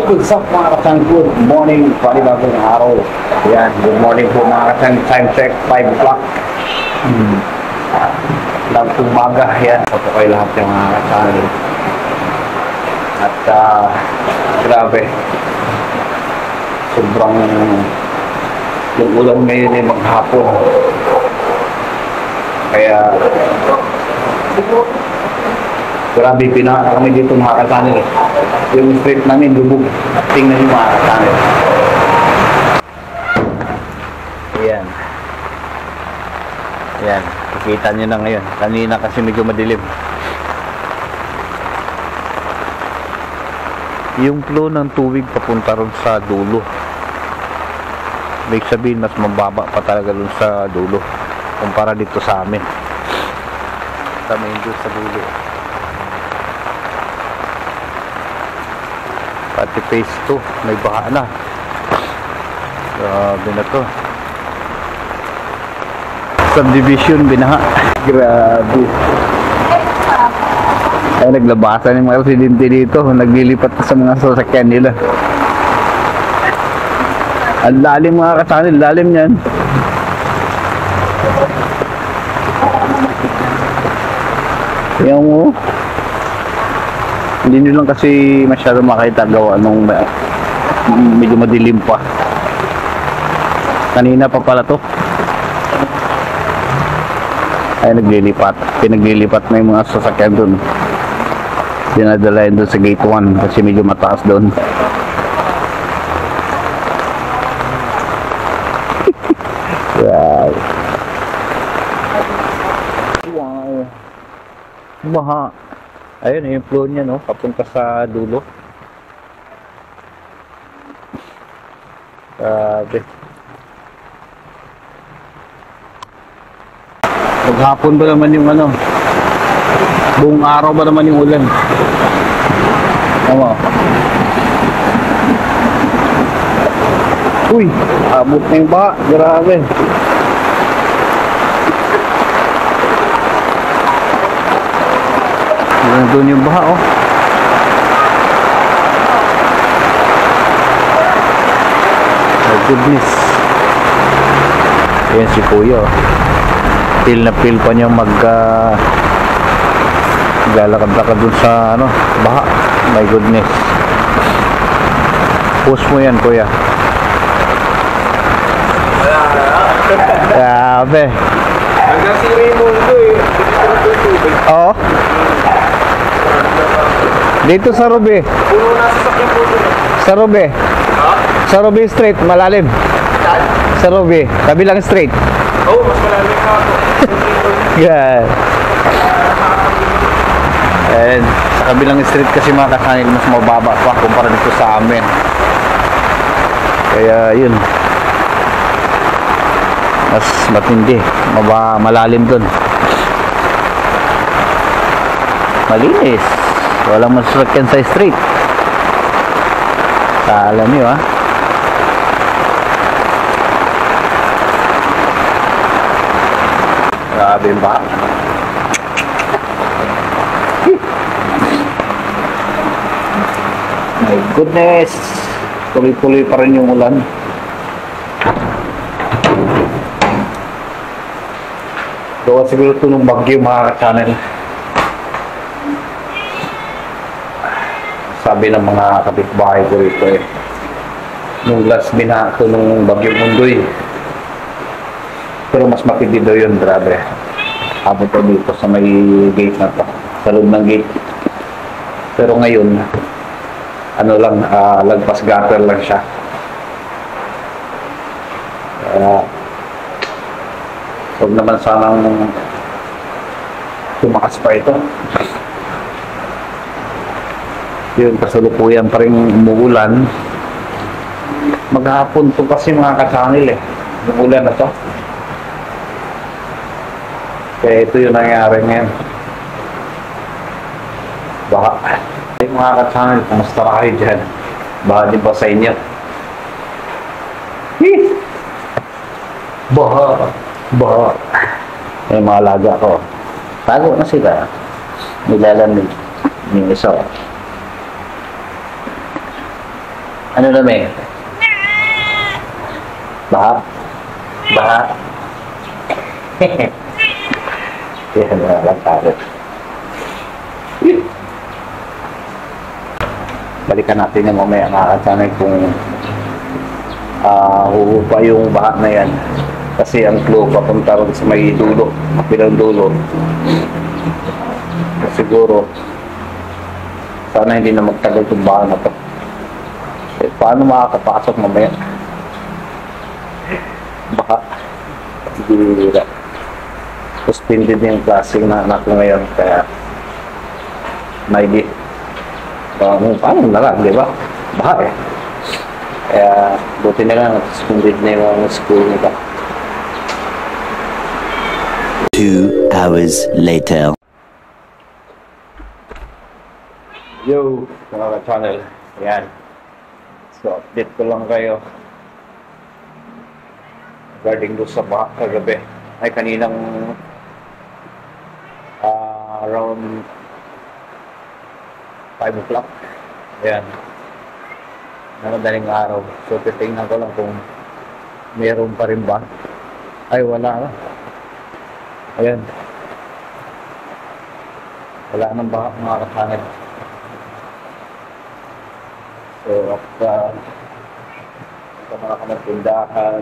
What's up mga kasang, good morning, panibagong araw. Yan, good morning po mga kasang, time check, 5 o'clock. Lang umaga, yan, sa po kayo lahat yung mga kasang. At grabe, sobrang yung ulan ngayon ay maghapon. Kaya grabe, pinaka kami dito mga kasanil. Yung street namin, lubog. Tingnan nyo mga kasanil. Ayan. Ayan. Kikita nyo na ngayon. Kanina kasi medyo madilim. Yung flow ng tubig papunta ron sa dulo. May sabihin, mas mababa pa talaga ron sa dulo. Kumpara dito sa amin. Kami doon sa dulo. Pati phase 2 may baha na. Grabe na to. Subdivision binaha. Grabe. Ay, naglabasan yung mga residente dito. Naglilipat sa mga sasakyan nila. Ang lalim mga kasanil. Lalim yan. Yan mo. Hindi nyo lang kasi masyado makita gawa nung medyo madilim pa. Kanina pa pala to. Ay, naglilipat. Pinaglilipat na yung mga sasakyan dun. Dinadala yun dun sa gate 1 kasi medyo mataas dun. Wow. Wow. Baha. Ayun, yung flow niya, no? Papunta sa dulo. Grabe. Maghapon ba naman yung ano? Buong araw ba naman yung ulan? Tama. Uy, abot na yung baha. Grabe. Doon yung baha, oh. Oh goodness. Ayan si Kuya, oh. Feel na feel pa niya galakad-lakad dun sa ano, baha. My goodness. Push mo yan, Kuya. Grabe. Hanggang si Raymond ko eh. Oo. Dito sa Ruby. Puno na sa sakyan po doon. Sa Ruby. Ha? Sa Ruby Street, malalim. Saan? Sa Ruby, kabilang street. Oo, mas malalim na ako. Yeah. And sa kabilang street kasi mga kasanil, mas mababa pa kumpara dito sa amin. Kaya yun. Mas matindi. Malalim dun. Malinis. Walang masasakyan sa street. Kala nyo, ha? Grabe ba? My goodness. Tuloy-tuloy pa rin yung ulan. Gawa siguro ito ng bagyo mga ka-channel. Sabi ng mga kapitbahay ko rito eh, nung last bina ito nung bagyong Undoy, pero mas matindi daw yun. Grabe, abot ko dito sa may gate na to, sa loob ng gate. Pero ngayon ano lang, lagpas gutter lang siya. Huwag naman sanang tumakas pa ito. Yun, kasalukuyan pa rin umuulan. Maghapon to kasi mga kasanil eh, yung ulan na to. Kaya ito yung nangyari ngayon. Baha. Yung mga kasanil, kumusta na kayo dyan? Baha din ba sa inyo? Baha. Baha. Yung mga laga ko, tago na sila. Nilalamig. Yung isa. Ano na may? Baha? Baha? Yan na lang tayo. Balikan natin yung mamaya mga katsanay kung huhupa yung baha na yan. Kasi ang flow papunta rin sa may dulo, bilang dulo. Siguro, sana hindi na magtagal itong baha na to. Eh, paano makakapasok mamaya? Baka hindi suspended yung klase na anak ko ngayon, kaya maybe paano na lang, di ba? Baha eh. Kaya buti na lang suspended na yung school nila. 2 hours later. Yo, mga ka-channel. Ayan. So, update ko lang kayo regarding doon sa baha kagabi. Ay, kaninang around 5 o'clock. Ayan. Nakadaling araw. So, titingnan ko lang kung meron pa rin ba. Ay, wala na. Ayan. Wala nang baha, mga ka-channel. So, after mga kamagtindahan,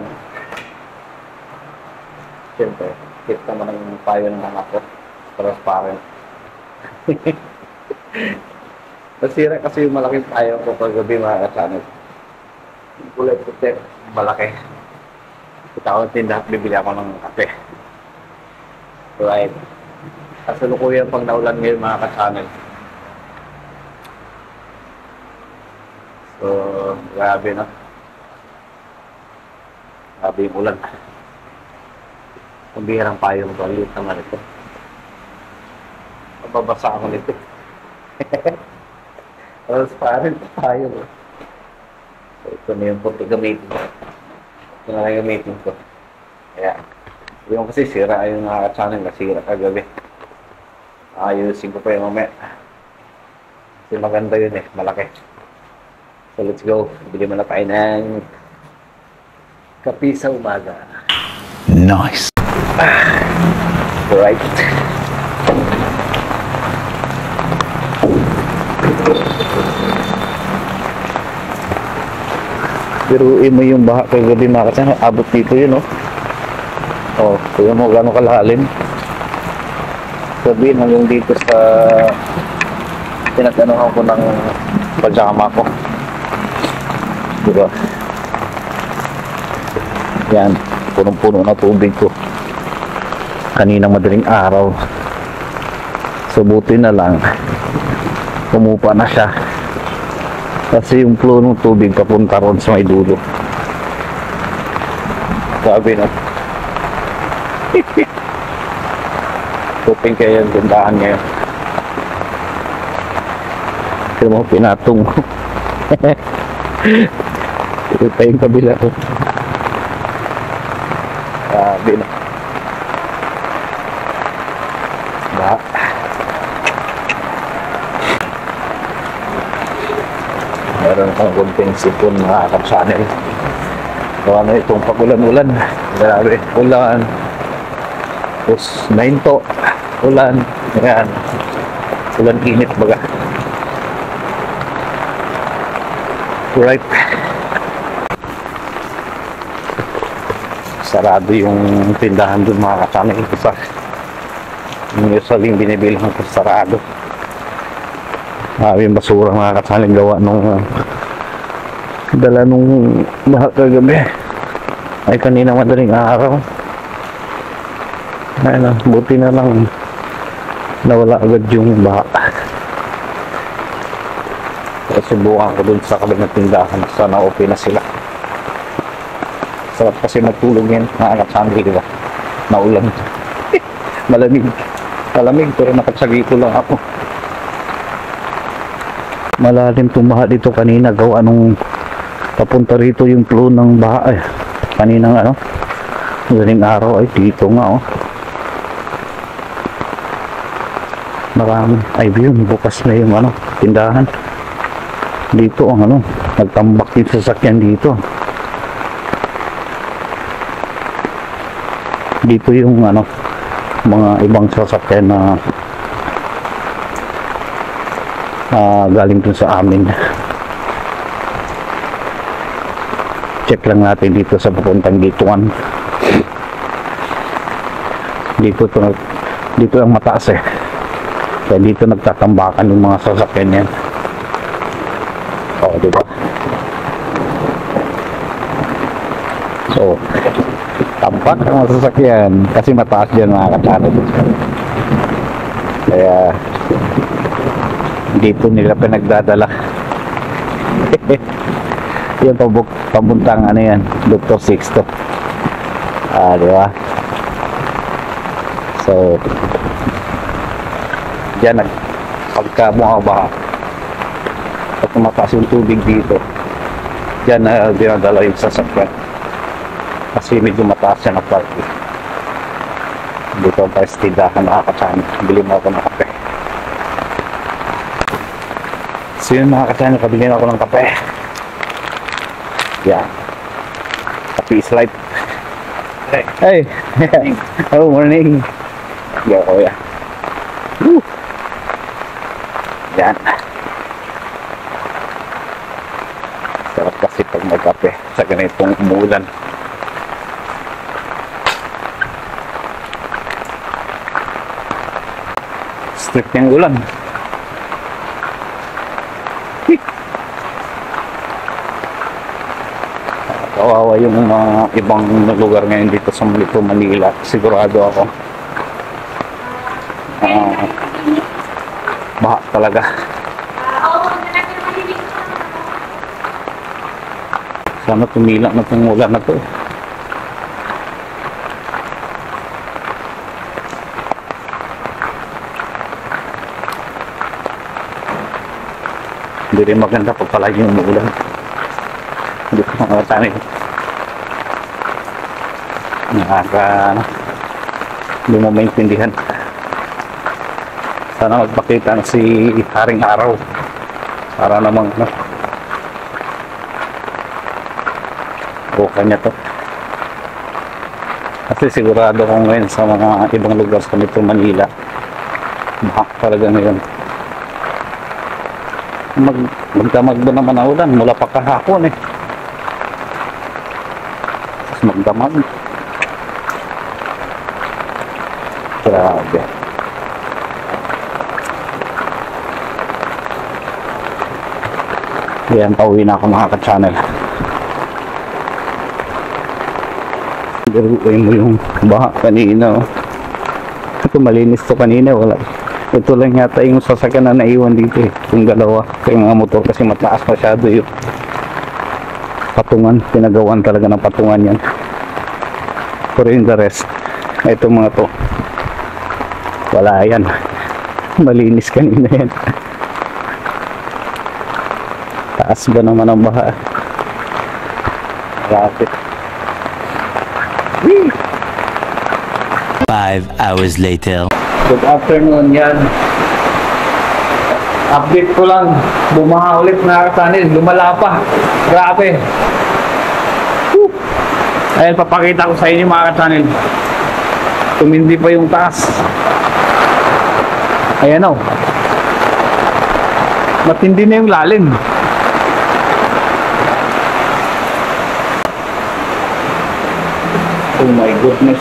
siyempre, hit naman ang payo ng anak ko. Transparent. Nasira kasi yung malaking payo ko paggabi mga ka-channel. Kulay puti, malaki. Kita ko ng tindahan, bibili ako ng kape. Right. Kasalukuyan pang naulan ngayon mga ka-channel. So, grabe na. Grabe yung ulan. Ang bihirang payong ko. Liit naman ito. Mababasa ako nito. Tapos parang payong. So, ito na yung puti gamitin ko. Ito na lang gamitin ko. Kaya, yung kasi sira yung mga channel. Nasira kagabi. Ayusin ko pa yung mamaya. Kasi maganda yun eh. Malaki. So let's go. Bili mo na tayo ng kape sa umaga. Nice. Alright. Biruin mo yung baha kagabi mga kasama. Abot dito yun, oh. Oh, kaya mo gano'ng kalalim. Sabihin hanggang dito sa tinatanohan ko ng pajama ko. Diba? Yan, punong-puno na tubig ko kaninang madaling araw. So buti na lang pumupa na siya kasi yung flow ng tubig papunta ron sa may dulo. Sabi na hoping kayo yung tindahan ngayon. Kaya mo pinatong ito pa yung kabila ko. Sabi na. Baha. Meron kang kunting sipon mga ka-channel. So ano itong pagulan-ulan. Grabe. Ulan. Tapos nahinto. Ulan. Ayan. Ulan init baga. Right. Sarado yung tindahan doon mga ka-channel. Yung usually binibilang ko sarado. Yung basura mga ka-channel gawa nung dala nung baha kagabi. Ay kanina madaling araw. Ayun, buti na lang nawala agad yung baha. Subukan ko dun sa kabilang tindahan. Sana okay na sila. Sarap kasi matulog yan mga ka-channel, diba? Naulan. Malamig. Malamig pero nakatsagito lang ako. Malalim tumaha dito kanina. Gawa nung papunta rito yung flow ng baha. Ay, kaninang ano madaling araw ay dito nga, oh. Marami. Ay, yun. Bukas na yung ano tindahan. Dito ang ano, nagtambak yung sasakyan dito. Dito yung ano, mga ibang sasakyan na galing dun sa amin. Check lang natin dito sa papuntang Gituan. Dito ang mataas eh. Kaya dito nagtatambakan yung mga sasakyan yan. O, diba? So, tampak ang mga sasakyan kasi mataas dyan mga katanod. Kaya dito nila pinagdadala. Yung pabuntang ano yan, Dr. Sixto. Diba? So, dyan pagka bumabaha at tumataas yung tubig dito, dyan dinadala yung sasakyan kasi medyo mataas yan ang parking. Dito ang tayo sa tindahan nakakasama. Bili mo ako ng kape. So yun mga kasama, kabili ako ng kape. Yan, kape is life. Hey. Oh, morning. Yo, kuya. Woo. Yan. Sarap kasi pag magkape sa ganitong umulan. Strict yung ulan. Kawawa yung mga ibang lugar ngayon dito sa Metro Manila. Sigurado ako baha talaga. Sana tumila na itong ulan na to. Hindi rin maganda pag palagi yung ulan. Hindi ko makakatanin. Hindi mo maintindihan. Sana magpakita na si Haring Araw para namang buka niya to. Kasi sigurado ko ngayon sa mga ibang lugar sa Metro Manila, bahak talaga ngayon. Magdamag ba naman ang ulan mula pa kahapon eh. Tapos magdamag. Grabe. Ayan, pauwi na ako mga ka-channel. Garuin mo yung baha kanina. Ito malinis to kanina. Wala. Ito lang yata yung sasakyan na naiwan dito eh. Yung dalawa. Kaya mga motor kasi mataas masyado yung patungan. Pinagawan talaga ng patungan yan. Pero yung the rest, ito mga to, wala yan. Malinis kanina yan. Taas ba naman ang baha? Rapid. 5 hours later. Good afternoon yan. Update ko lang. Bumaha ulit na katanil. Lumala pa. Grabe. Woo. Ayun, papakita ko sa inyo mga katanil. Tumindi pa yung taas. Ayan o. Matindi na yung lalim. Oh my goodness.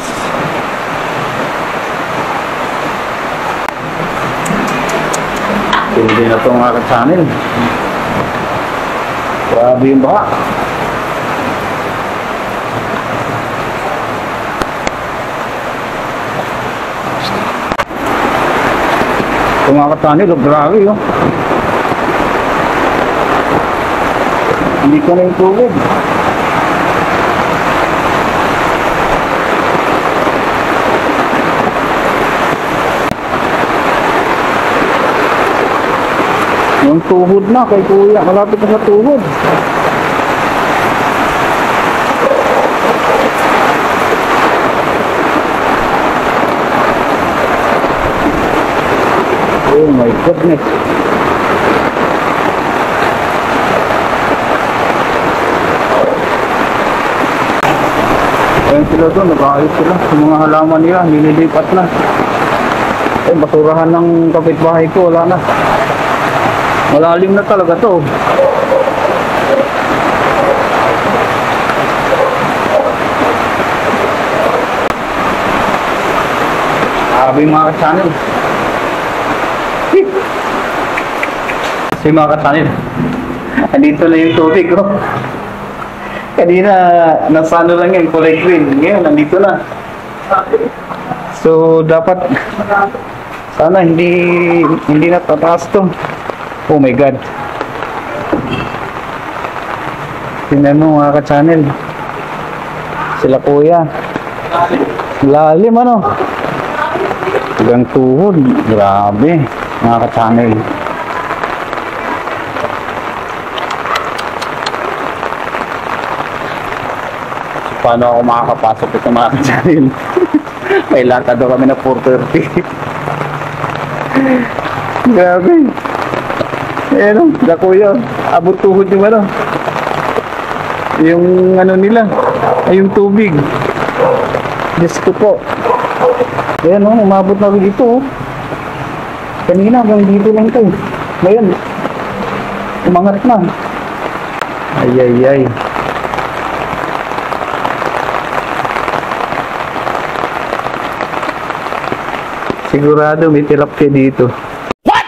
Hindi na itong aking channel. Grabe yung baha. Itong aking channel, grabe yun. Hindi ko na yung tubig. Yung tuhod na kay kuya, malapit na sa tuhod. Oh my goodness. Ayun sila doon, nag-aayos sila. Yung mga halaman nila, nililipat na. Eh, basurahan ng kapitbahay ko, wala na. Malalim na talaga to. Sabi mga ka-channel. Si mga ka-channel. Andito na yung tubig, oh. Kanina, nasa ano lang yan, kulay green. Ngayon, nandito na. So, dapat, sana hindi na tataas to. Oh my God. Tingnan mo mga ka-channel. Sila kuya. Lalim ano. Hanggang tuhod. Grabe. Mga ka-channel. Paano ako makakapasok ito mga ka-channel? May lata daw kami na 4:30. Grabe. Ayan o, kuya. Abot tuhod yung ano. Yung ano nila. Ay yung tubig. Diyos ko po. Ayan o, umabot na dito o. Kanina hanggang dito lang ito. Ngayon, umangat na. Ay ay ay. Sigurado may tilapia dito. What?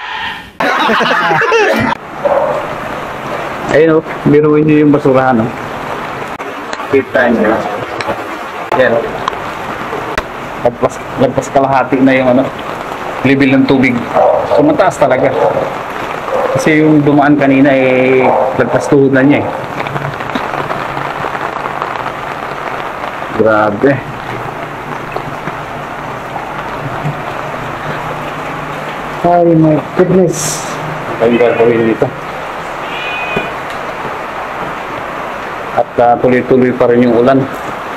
Ayun o, biruin nyo yung basurahan o. Kita nyo. Yan o. Lagpas kalahati na yung ano, level ng tubig. So mataas talaga. Kasi yung dumaan kanina eh, lagpas tuhod na niya eh. Grabe. Ay my goodness. Ano yung gagawin dito? At tuloy-tuloy pa rin yung ulan.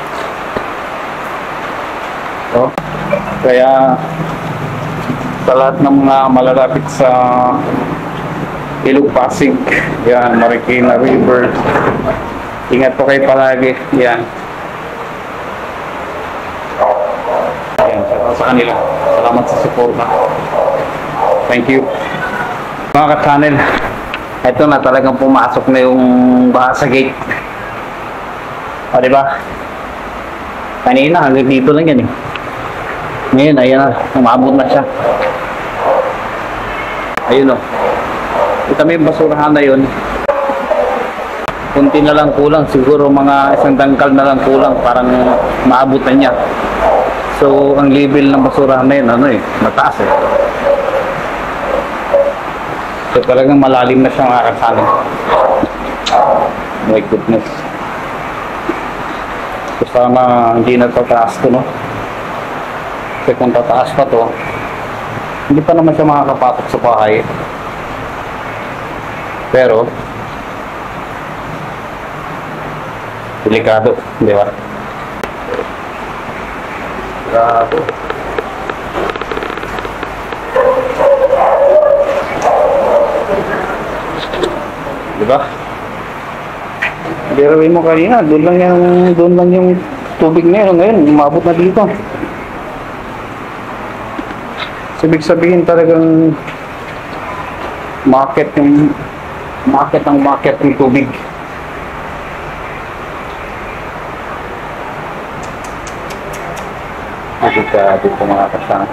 So, kaya sa lahat ng mga malalapit sa Ilog Pasig, yan, Marikina River, ingat po kayo palagi. Yan. Yan, sa kanila. Salamat sa suporta. Thank you. Mga ka-channel, ito na talagang pumasok na yung baha sa gate. O, diba? Kanina, hanggang dito lang yan eh. Ngayon, ayan na, umabot na siya. Ayun o. Kita mo yung basurahan na yun. Kunti na lang kulang, siguro mga isang dangkal na lang kulang, parang maabot na niya. So, ang level ng basurahan na yun, ano eh, mataas eh. So talagang malalim na siya mga ka-channel. My goodness. So sana hindi na tataas to, no? Kasi kung tataas pa to, hindi pa naman siya makakapasok sa bahay. Pero delikado, di ba? Grabe. Diba? Biruin mo kanina, doon lang yung tubig na yun. Ngayon, umabot na dito. So, ibig sabihin talagang market ng tubig. Dito po mga ka-channel.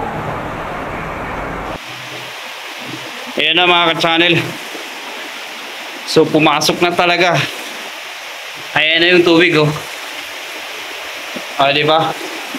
Ayan na mga ka-channel. So pumasok na talaga. Ayan na yung tubig oh. Ah, di ba?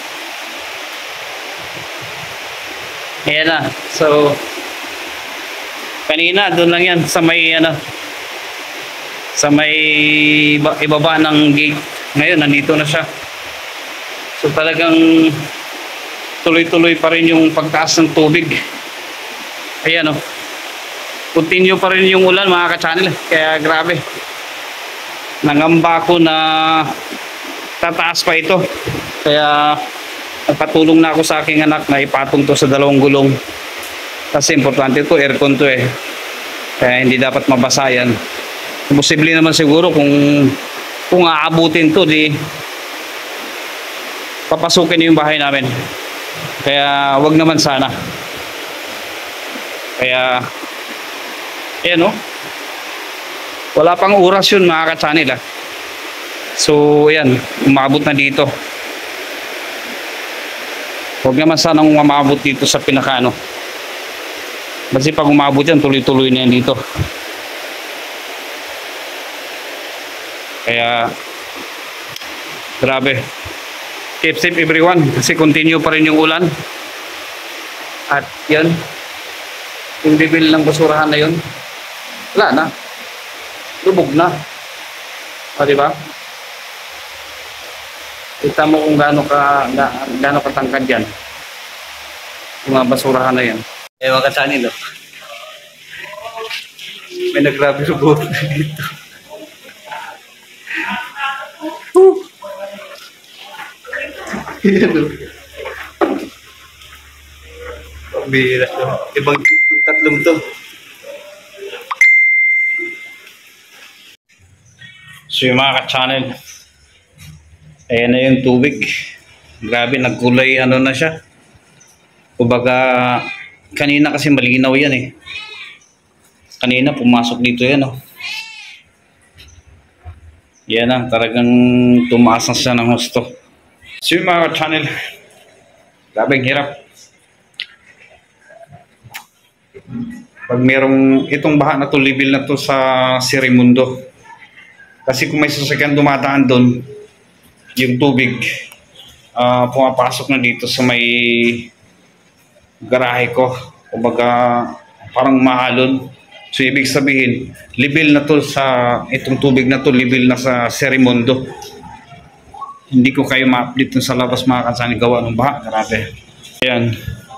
Ayan na. So kanina doon lang yan sa may ano, sa may ibaba ng gate. Ngayon nandito na siya. So talagang tuloy-tuloy pa rin yung pagtaas ng tubig. Ayan oh. Continue pa rin yung ulan mga ka-channel. Kaya grabe. Nangamba ko na tataas pa ito. Kaya nagpatulong na ako sa aking anak na ipatong to sa 2 gulong. Kasi importante to, aircon to eh. Kaya hindi dapat mabasa yan. Posible naman siguro kung aabutin to, di papasukin yung bahay namin. Kaya wag naman sana. Kaya ayan o. Wala pang oras yun mga ka-channel ah. So ayan, umabot na dito. Huwag naman sanang umabot dito sa pinakaano. Kasi pag umabot yan, tuloy-tuloy na yan dito. Kaya grabe. Keep safe everyone kasi continue pa rin yung ulan. At yan, yung level ng basurahan na yun, wala na. Lubog na. O, diba? Kita mo kung gaano katangkad yan. Yung mga basurahan na yan. Eh, mga ka-channel, oh. May nagrabe sa buhok dito. Yan, oh. Pambihira. Ibang tatlong to. So yung mga ka-channel, ayan na yung tubig. Grabe, nagkulay ano na siya. Kumbaga, kanina kasi malinaw yan eh. Kanina pumasok dito yan oh. Yan na, talagang tumaas na siya ng husto. So yung mga ka-channel, grabe ang hirap. Pag merong itong baha na to, level na to sa Sirimundo. Kasi kung may sasakyan dumadaan doon, yung tubig pumapasok na dito sa may garahe ko. Kumbaga parang mahalon. So ibig sabihin, level na to sa itong tubig na to, level na sa Sirimundo. Hindi ko kayo ma-update sa labas mga ka-channel, gawa ng baha. Grabe. Ayan.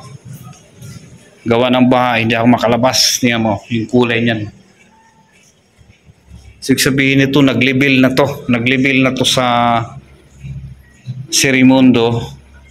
Gawa ng baha, hindi ako makalabas. Tingnan mo, yung kulay niyan. So sabihin nito, nag-level na to. Nag-level na to sa Sirimundo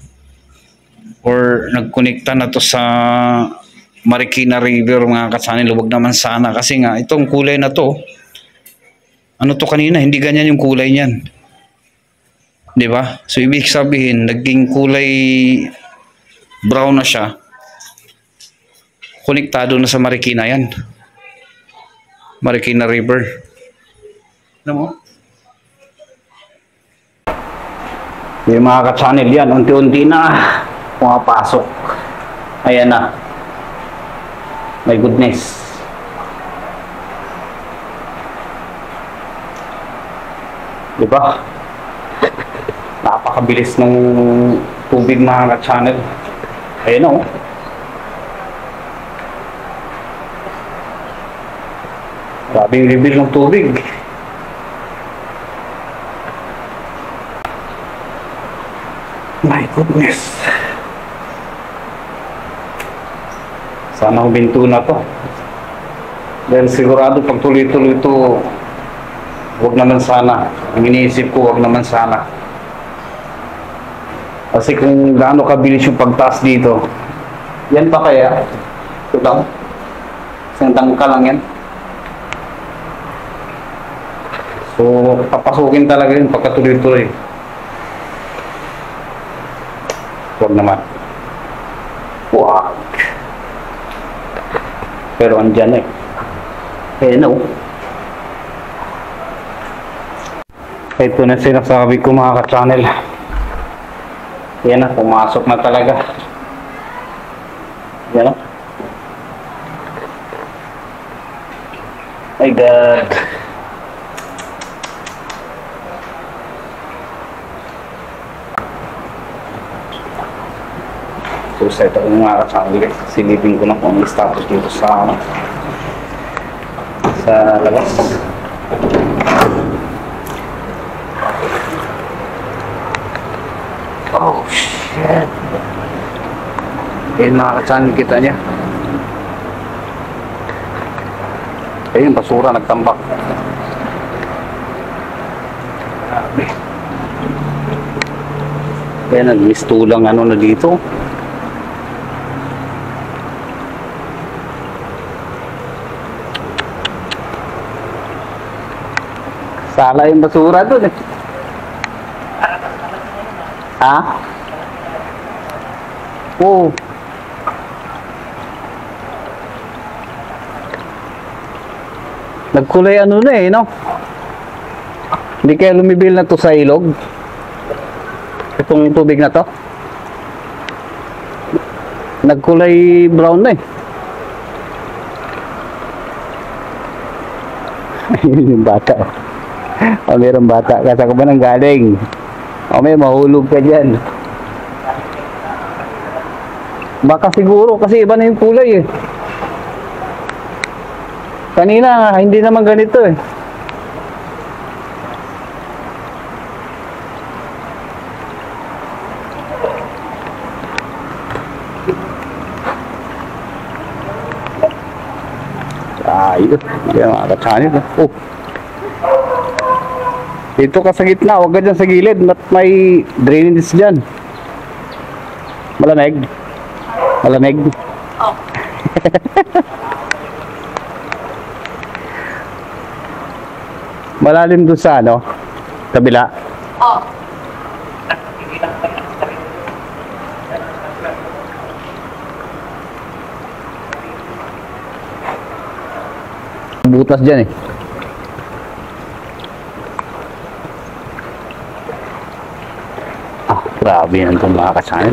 or nagkonekta na to sa Marikina River mga ka-channel. Huwag naman sana kasi nga itong kulay na to, ano to kanina, hindi ganyan yung kulay niyan. 'Di ba? So ibig sabihin naging kulay brown na siya. Konektado na sa Marikina yan. Marikina River. Alam mo? Yung mga ka-channel yan, unti-unti na pumapasok. Ayan na. My goodness. Diba? Napakabilis ng tubig mga ka-channel. Ayan na oh. Grabe yung reveal ng tubig. My goodness. Sana huminto na to. Dahil sigurado pag tuloy-tuloy ito, huwag naman sana. Ang iniisip ko, huwag naman sana. Kasi kung gaano kabilis yung pagtaas dito, yan pa kaya? Ito lang. Isang tangka lang yan. So, papasukin talaga yun pagkatuloy-tuloy. Huwag naman. Huwag. Pero andyan eh. Eh no. Ito na sinasabi ko mga ka-channel. Yan na, pumasok na talaga. Yan na. My God. So set up yung mga ka-channel. Silipin ko na kung ang status dito sa labas. Oh shit. Ayun mga ka-channel, kita niya. Ayun, basura nagtambak. Grabe. Kaya nagmistulang ano na dito. Sala yung basura doon eh. Ha? Oo. Nagkulay ano na eh, no? Hindi kaya lumibil na to sa ilog? Itong tubig na to? Nagkulay brown na eh. Ayun yung bata. O mayroong bata. Kasa ko ba nang galing? O may mahulog ka dyan. Baka siguro kasi iba na yung kulay eh. Kanina hindi naman ganito eh. Ayos. Yan mga ka-channel. Oh. Dito ka sa gitna, huwag ka dyan sa gilid. May drainage dyan. Malamig. Malamig. Oh. Malalim doon sa ano? Kabila. Oh. Butas dyan eh. Ah, grabe yan itong mga ka-channel.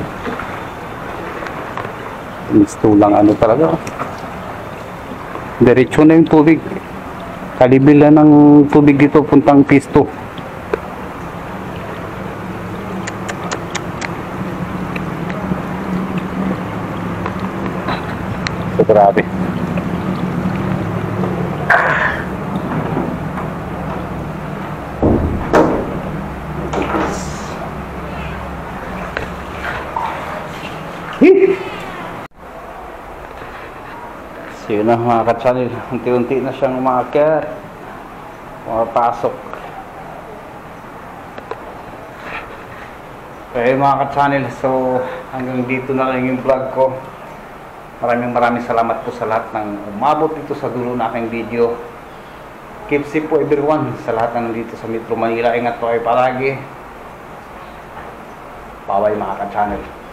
Gusto lang ano talaga. Diretso na yung tubig. Kalibil na ng tubig dito puntang pisto. So, grabe. So yun na mga ka-channel, unti-unti na siyang umaakyat, pumapasok. Okay mga ka-channel, so hanggang dito na lang yung vlog ko. Maraming salamat po sa lahat ng umabot dito sa dulo na aking video. Keep safe po everyone sa lahat ng dito sa Metro Manila. Ingat po kayo palagi. Bye-bye mga ka-channel.